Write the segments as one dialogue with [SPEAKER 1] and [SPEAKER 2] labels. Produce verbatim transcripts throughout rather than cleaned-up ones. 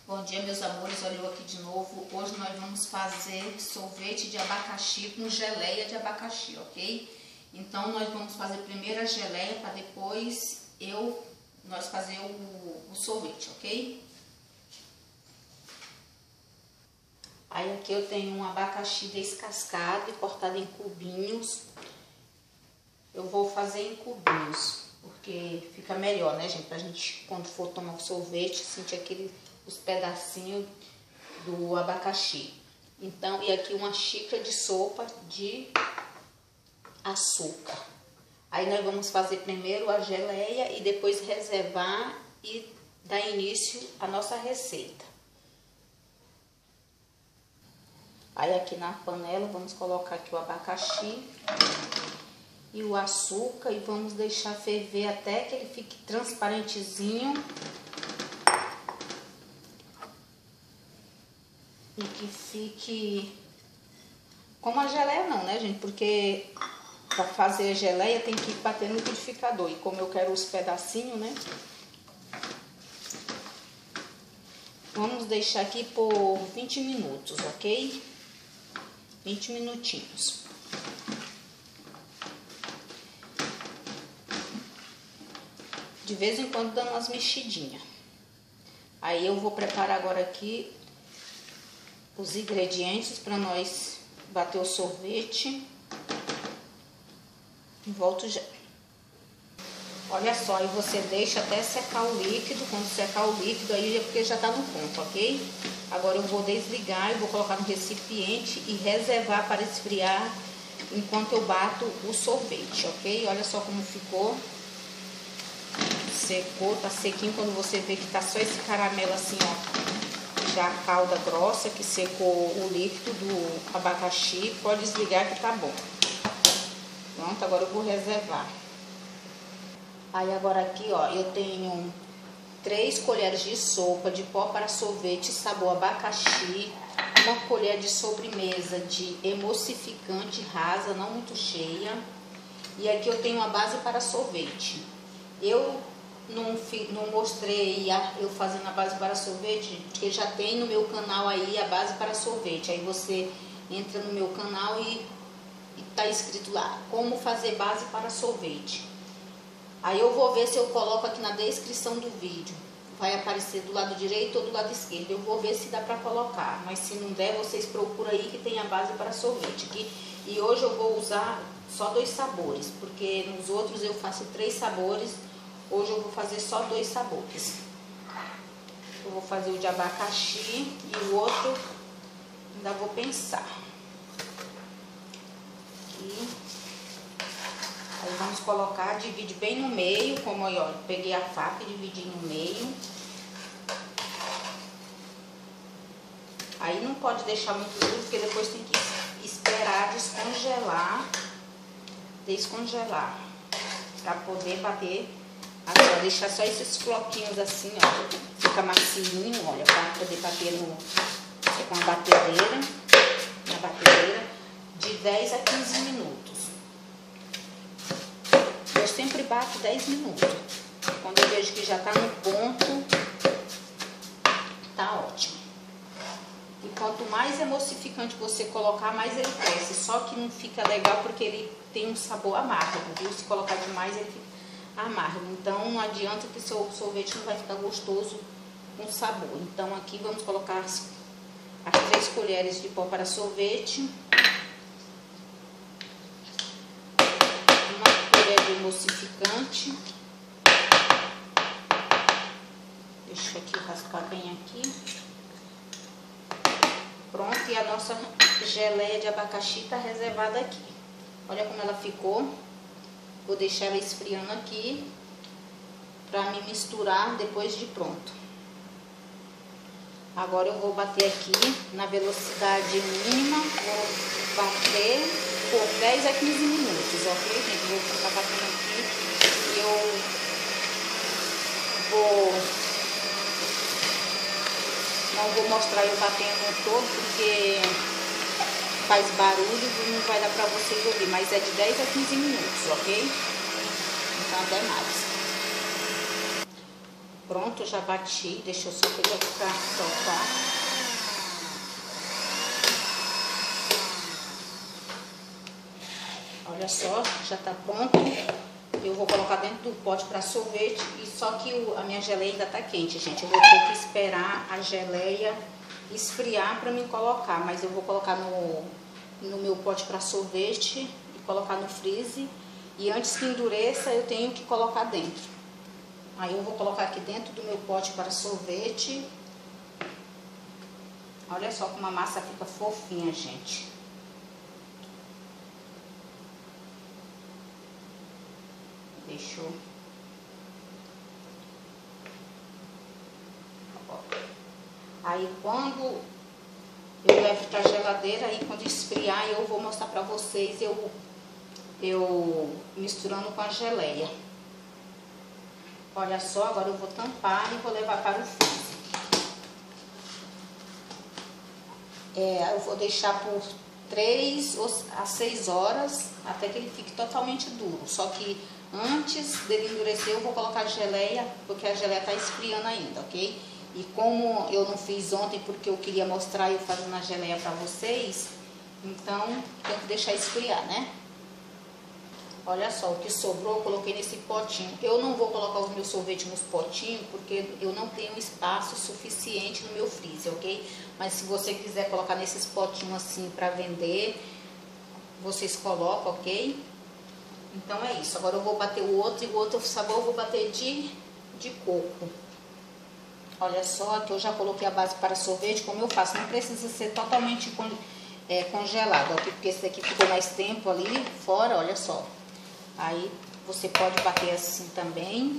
[SPEAKER 1] Bom dia, meus amores, olha eu aqui de novo. Hoje nós vamos fazer sorvete de abacaxi com geleia de abacaxi, ok? Então nós vamos fazer primeiro a geleia para depois eu, nós fazer o, o sorvete, ok? Aí aqui eu tenho um abacaxi descascado e cortado em cubinhos. Eu vou fazer em cubinhos, porque fica melhor, né, gente? Pra gente, quando for tomar o sorvete, sentir aquele, os pedacinhos do abacaxi. Então, e aqui uma xícara de sopa de açúcar. Aí nós vamos fazer primeiro a geleia e depois reservar e dar início à nossa receita. Aí aqui na panela vamos colocar aqui o abacaxi e o açúcar e vamos deixar ferver até que ele fique transparentezinho e que fique como a geleia não, né, gente? Porque para fazer a geleia tem que bater no liquidificador e como eu quero os pedacinhos, né? Vamos deixar aqui por vinte minutos, ok? vinte minutinhos. De vez em quando dando umas mexidinhas. Aí eu vou preparar agora aqui os ingredientes para nós bater o sorvete. E volto já. Olha só, aí você deixa até secar o líquido. Quando secar o líquido aí é porque já tá no ponto, ok? Agora eu vou desligar e vou colocar no recipiente e reservar para esfriar enquanto eu bato o sorvete, ok? Olha só como ficou. Secou, tá sequinho. Quando você vê que tá só esse caramelo assim, ó, já a calda grossa, que secou o líquido do abacaxi, pode desligar que tá bom. Pronto, agora eu vou reservar. Aí agora aqui, ó, eu tenho três colheres de sopa de pó para sorvete sabor abacaxi, uma colher de sobremesa de emulsificante rasa, não muito cheia. E aqui eu tenho a base para sorvete. Eu não, não mostrei a, eu fazendo a base para sorvete, porque já tem no meu canal aí a base para sorvete. Aí você entra no meu canal e, e tá escrito lá, como fazer base para sorvete. Aí eu vou ver se eu coloco aqui na descrição do vídeo. Vai aparecer do lado direito ou do lado esquerdo. Eu vou ver se dá pra colocar. Mas se não der, vocês procuram aí que tem a base para sorvete. Aqui. E hoje eu vou usar só dois sabores. Porque nos outros eu faço três sabores. Hoje eu vou fazer só dois sabores. Eu vou fazer o de abacaxi e o outro ainda vou pensar. Aqui. Aí vamos colocar, divide bem no meio, como aí, ó, peguei a faca e dividi no meio. Aí não pode deixar muito duro, porque depois tem que esperar descongelar, descongelar, pra poder bater, assim, ó, deixar só esses floquinhos assim, ó, fica macinho, olha, pra poder bater no, com a batedeira, na batedeira, de dez a quinze minutos. Eu sempre bato dez minutos. Quando eu vejo que já tá no ponto, tá ótimo. E quanto mais emulsificante você colocar, mais ele cresce. Só que não fica legal porque ele tem um sabor amargo, viu? Se colocar demais, ele fica amargo. Então não adianta que seu sorvete não vai ficar gostoso com sabor. Então aqui vamos colocar as, as três colheres de pó para sorvete. De emulsificante. Deixa aqui raspar bem aqui. Pronto, e a nossa geleia de abacaxi tá reservada aqui. Olha como ela ficou. Vou deixar ela esfriando aqui para me misturar depois de pronto. Agora eu vou bater aqui na velocidade mínima. Vou bater por dez a quinze minutos, ok, gente? Vou ficar batendo aqui e eu vou... Não vou mostrar eu batendo todo porque faz barulho e não vai dar pra vocês ouvir, mas é de dez a quinze minutos, ok? Então até mais. Pronto, eu já bati. Deixa eu só pegar aqui pra soltar. Olha só, já tá pronto. Eu vou colocar dentro do pote para sorvete. E só que o, a minha geleia ainda tá quente, gente. Eu vou ter que esperar a geleia esfriar para mim colocar. Mas eu vou colocar no, no meu pote para sorvete e colocar no freezer. E antes que endureça, eu tenho que colocar dentro. Aí eu vou colocar aqui dentro do meu pote para sorvete. Olha só como a massa fica fofinha, gente. Deixa eu... Aí quando eu levo pra geladeira, aí quando esfriar eu vou mostrar pra vocês eu, eu misturando com a geleia. Olha só, agora eu vou tampar e vou levar para o freezer. É, eu vou deixar por três a seis horas até que ele fique totalmente duro. Só que antes dele endurecer eu vou colocar a geleia, porque a geleia tá esfriando ainda, ok? E como eu não fiz ontem porque eu queria mostrar eu fazendo a geleia para vocês, então tenho que deixar esfriar, né? Olha só, o que sobrou eu coloquei nesse potinho. Eu não vou colocar os meus sorvetes nos potinhos, porque eu não tenho espaço suficiente no meu freezer, ok? Mas se você quiser colocar nesses potinhos assim para vender, vocês colocam, ok? Então é isso. Agora eu vou bater o outro e o outro sabor eu vou bater de, de coco. Olha só, que eu já coloquei a base para sorvete, como eu faço. Não precisa ser totalmente con é, congelado, ok? Porque esse daqui ficou mais tempo ali fora, olha só. Aí você pode bater assim também.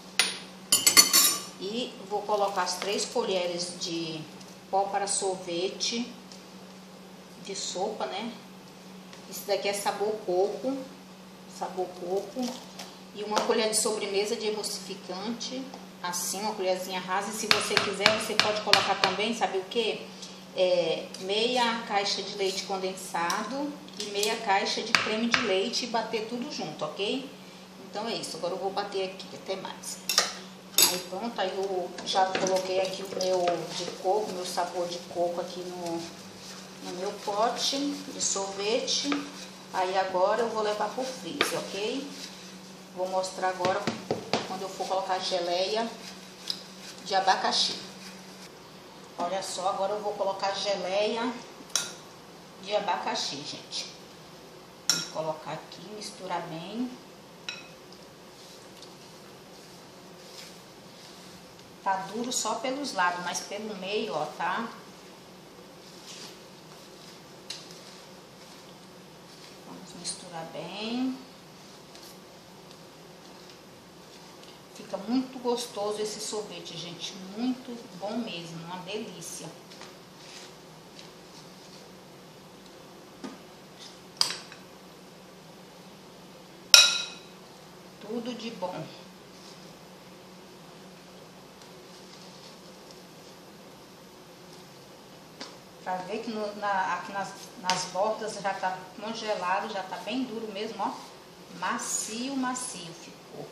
[SPEAKER 1] E vou colocar as três colheres de pó para sorvete de sopa, né? Esse daqui é sabor coco, sabor coco. E uma colher de sobremesa de emulsificante, assim, uma colherzinha rasa. E se você quiser, você pode colocar também, sabe o que? É, meia caixa de leite condensado e meia caixa de creme de leite e bater tudo junto, ok? Então é isso, agora eu vou bater aqui até mais. Aí pronto, aí eu já coloquei aqui o meu de coco, meu sabor de coco aqui no, no meu pote de sorvete. Aí agora eu vou levar pro freezer, ok? Vou mostrar agora quando eu for colocar a geleia de abacaxi. Olha só, agora eu vou colocar geleia de abacaxi, gente. Vou colocar aqui, misturar bem. Tá duro só pelos lados, mas pelo meio, ó, tá? Vamos misturar bem. Fica muito gostoso esse sorvete, gente. Muito bom mesmo, uma delícia. Tudo de bom. Pra ver que no, na, aqui nas, nas bordas já tá congelado, já tá bem duro mesmo, ó. Macio, macio ficou.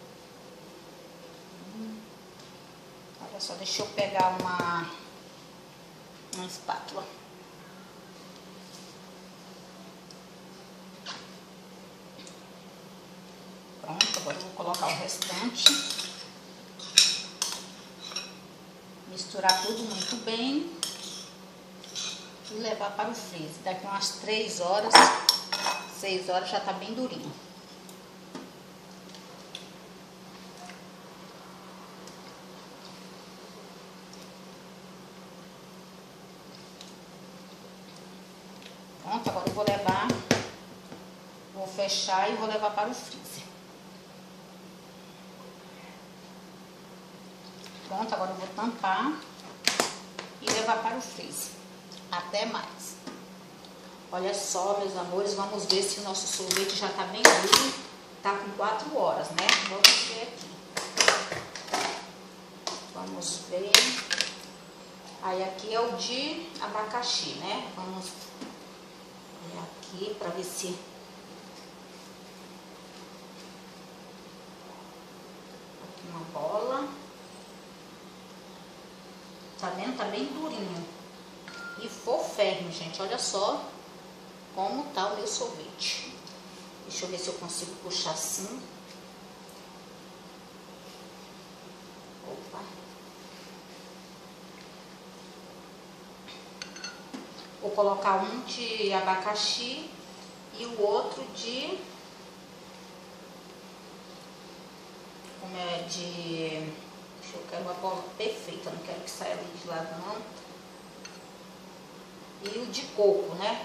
[SPEAKER 1] Hum. Olha só, deixa eu pegar uma, uma espátula. Pronto, agora eu vou colocar o restante. Misturar tudo muito bem. E levar para o freezer. Daqui umas três horas, seis horas já tá bem durinho. Pronto, agora eu vou levar, vou fechar e vou levar para o freezer. Pronto, agora eu vou tampar e levar para o freezer. Até mais. Olha só, meus amores, vamos ver se o nosso sorvete já tá bem duro. Tá com quatro horas, né? Vamos ver aqui. Vamos ver. Aí aqui é o de abacaxi, né? Vamos ver aqui pra ver se... Aqui uma bola. Tá vendo? Tá bem durinho. E foférrimo, gente. Olha só como tá o meu sorvete. Deixa eu ver se eu consigo puxar assim. Opa. Vou colocar um de abacaxi e o outro de... Como é de... Deixa eu quero uma bola perfeita, não quero que saia ali de lado não. E o de coco, né?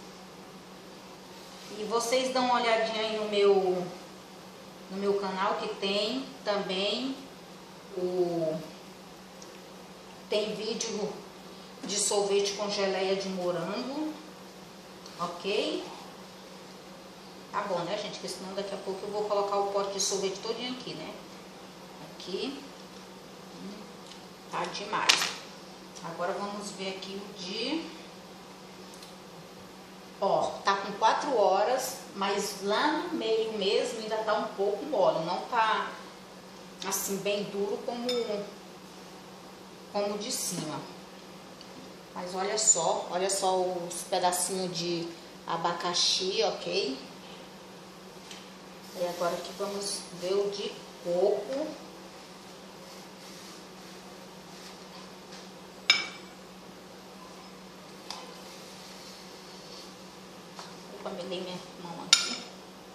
[SPEAKER 1] E vocês dão uma olhadinha aí no meu, no meu canal, que tem também o... Tem vídeo de sorvete com geleia de morango, ok? Tá bom, né, gente? Porque senão daqui a pouco eu vou colocar o pote de sorvete todinho aqui, né? Aqui. Tá demais. Agora vamos ver aqui o de... Ó, tá com quatro horas, mas lá no meio mesmo ainda tá um pouco mole. Não tá assim bem duro como, como o de cima. Mas olha só, olha só os pedacinhos de abacaxi, ok? E agora aqui vamos ver o de coco. Opa, me dei minha mão aqui.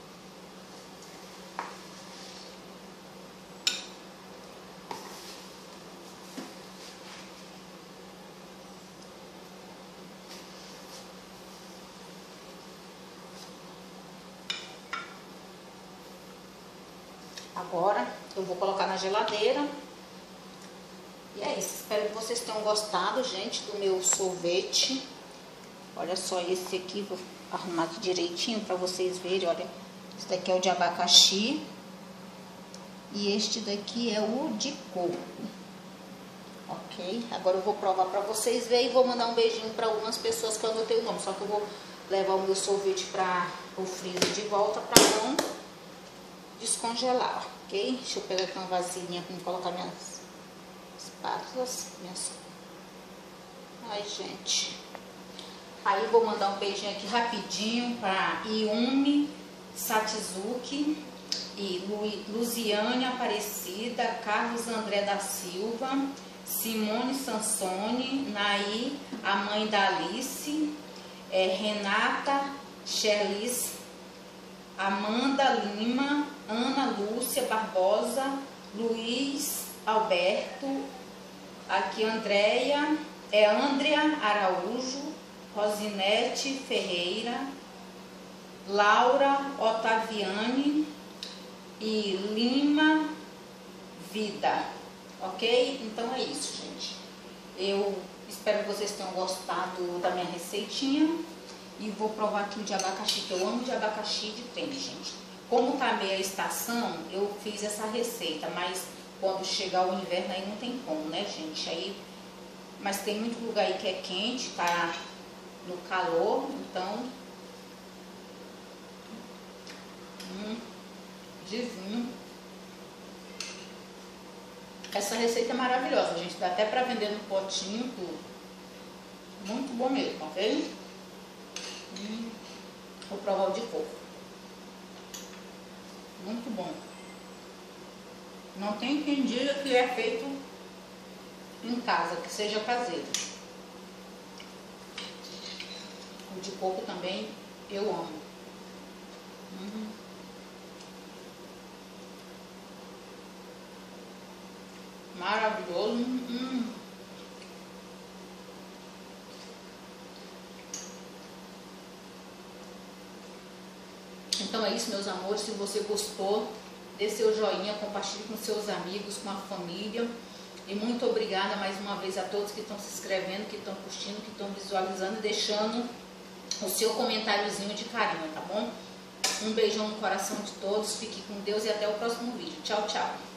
[SPEAKER 1] Agora eu vou colocar na geladeira. E é isso. Espero que vocês tenham gostado, gente, do meu sorvete. Olha só esse aqui, vou arrumar aqui direitinho para vocês verem. Olha, esse daqui é o de abacaxi. E este daqui é o de coco. Ok? Agora eu vou provar para vocês verem e vou mandar um beijinho para algumas pessoas que eu anotei o nome. Só que eu vou levar o meu sorvete para o freezer de volta para não descongelar, ok? Deixa eu pegar aqui uma vasilhinha para colocar minhas espátulas. Minhas... Ai, gente. Aí vou mandar um beijinho aqui rapidinho para Yumi Satizuki e Lu... Luziane Aparecida, Carlos André da Silva, Simone Sansone, Naí, a mãe da Alice, é, Renata Chelis, Amanda Lima, Ana Lúcia Barbosa, Luiz Alberto, aqui Andréia, é Andrea Araújo, Rosinete Ferreira, Laura Otaviane e Lima Vida, ok? Então é isso, gente. Eu espero que vocês tenham gostado da minha receitinha. E vou provar aqui o de abacaxi, que eu amo de abacaxi e de creme, gente. Como tá meia estação, eu fiz essa receita, mas quando chegar o inverno aí não tem como, né, gente? Aí, mas tem muito lugar aí que é quente, tá no calor, então... Hum, divino. Essa receita é maravilhosa, gente. Dá até pra vender no potinho, tudo. Muito bom mesmo, ok? Hum, vou provar o de coco. Muito bom. Não tem quem diga que é feito em casa, que seja caseiro. O de coco também eu amo. Hum. Maravilhoso. Hum. Então é isso, meus amores. Se você gostou, dê seu joinha, compartilhe com seus amigos, com a família. E muito obrigada mais uma vez a todos que estão se inscrevendo, que estão curtindo, que estão visualizando e deixando o seu comentáriozinho de carinho, tá bom? Um beijão no coração de todos, fique com Deus e até o próximo vídeo. Tchau, tchau!